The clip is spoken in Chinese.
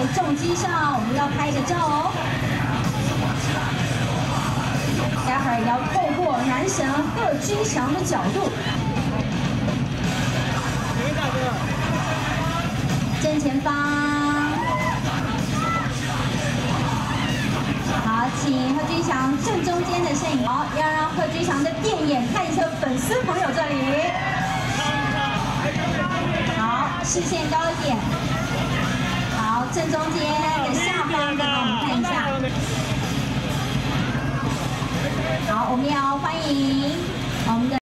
重机上，我们要拍个照哦。待会儿要透过男神贺军翔的角度，正前方。好，请贺军翔正中间的身影。好，要让贺军翔的电眼看一下粉丝朋友这里。好，视线高一点。好，正中间的下方的，帮我们看一下。好，我们要欢迎我们的。